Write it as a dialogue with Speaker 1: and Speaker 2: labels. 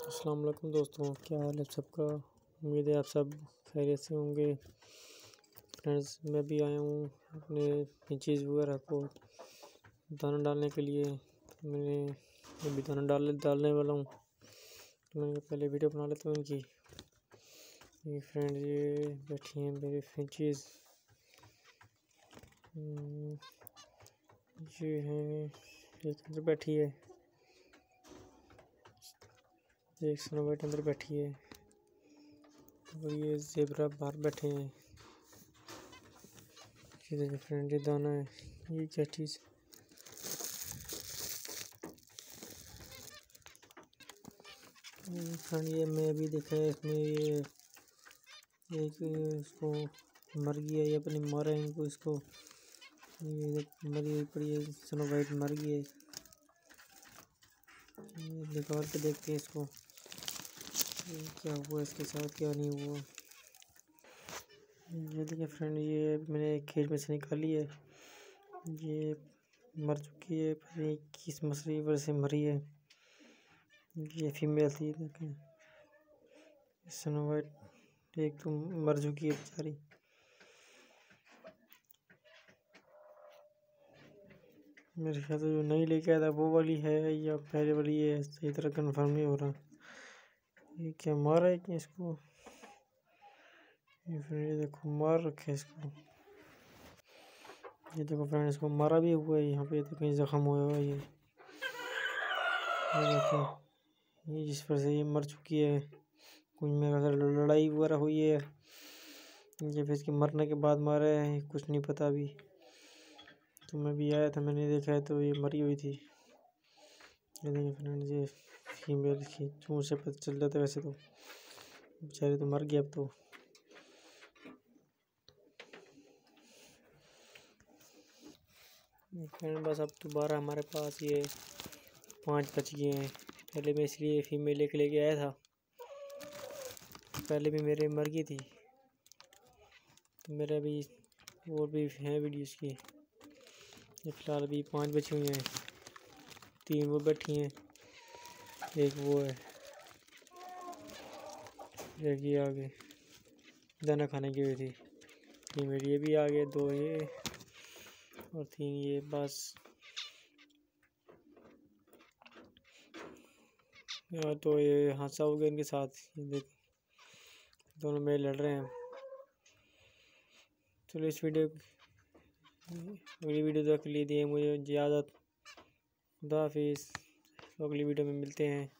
Speaker 1: अस्सलाम वालेकुम दोस्तों, क्या हाल है सबका। उम्मीद है आप सब खैरियत से होंगे। फ्रेंड्स, मैं भी आया हूँ अपने फिंचीज़ वगैरह को दाना डालने के लिए। मैंने अभी दाना डालने वाला हूँ, तो मैंने पहले वीडियो बना लेता हूँ इनकी। ये फ्रेंड ये बैठी हैं मेरी फिंचीज़। ये है, एक अंदर बैठी है, एक स्नो वाइट अंदर बैठी है और ये ज़ेबरा बाहर बैठे हैं। ये देखिए फ्रेंड, ये दाना है, ये क्या चीज़। फ्रेंड ये मैं अभी देखा है इसमें ये एक इसको मर गया, ये अपनी मारा है इनको, इसको ये मरी पड़ी है, स्नो वाइट मर गई है। निकाल के देखते हैं इसको क्या हुआ इसके साथ, क्या नहीं हुआ। ये देखिए फ्रेंड, ये मैंने केज में से निकाली है, ये मर चुकी है, पता नहीं किस मछली वजह से मरी है। ये फीमेल थी, देखें स्नो वाइट एक तो मर चुकी है बेचारी। मेरे ख्याल से जो नई लेके आया था वो वाली है या पहले वाली है, सही तरह कंफर्म नहीं हो रहा। ये क्या मारा है कि इसको, ये फ्रेंड ये देखो मार रखे इसको। ये देखो फ्रेंड, इसको मारा भी हुआ है, यहाँ पे तो कहीं जख्म हुआ हुआ है। ये देखो, ये जिस पर से ये मर चुकी है, कुछ मेरे ख्याल लड़ाई वगैरह हुई है, ये फिर इसके मरने के बाद मारा है, कुछ नहीं पता अभी। तो मैं भी आया था, मैंने देखा है तो ये मरी हुई थी। ये देखिए फ्रेंड, ये फीमेल की चूंच से पता चल जाता है, वैसे तो बेचारे तो मर गए अब तो। फ्रेंड बस अब दोबारा हमारे पास ये 5 बच गए हैं। पहले मैं इसलिए फीमेल लेके आया था, पहले भी मेरे मर गई थी, तो मेरा भी और भी है वीडियो इसकी। ये फ़िलहाल अभी 5 बची हुई हैं, 3 वो बैठी हैं, एक वो है, एक ये आगे दाना खाने की हुई थी। फीमेल ये भी आ गए, 2 ये और 3 ये। बस यार तो ये हादसा हो गया इनके साथ, ये देख दोनों मेल लड़ रहे हैं। चलो इस वीडियो अगली वीडियो तक के लिए दिए मुझे इजाज़त। खुदा हाफिज़, अगली वीडियो में मिलते हैं।